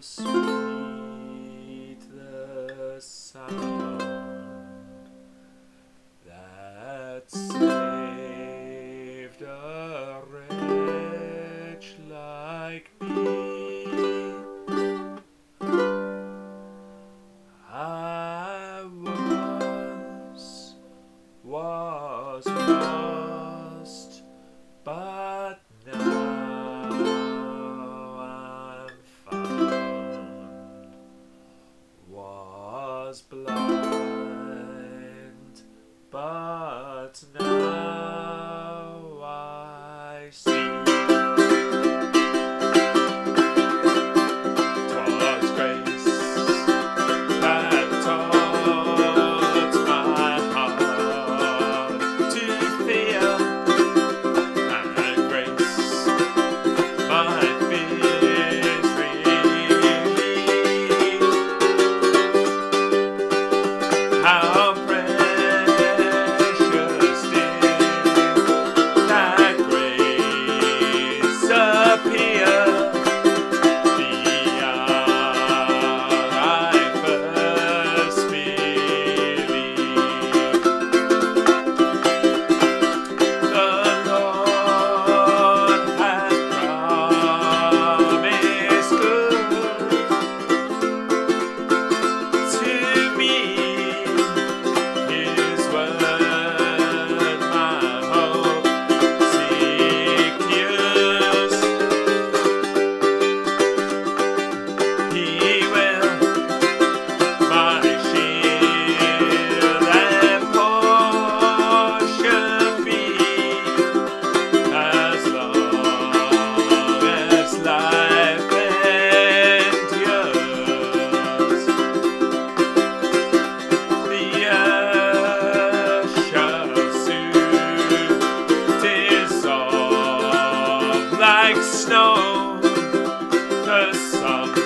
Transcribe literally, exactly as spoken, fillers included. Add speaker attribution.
Speaker 1: sweet the sound that saved a wretch like me. I once was lost, but now I'm found. Was blind, but now I see. How precious did that grace appear the hour I first believed. The Lord has promised good to me. Like snow, the sun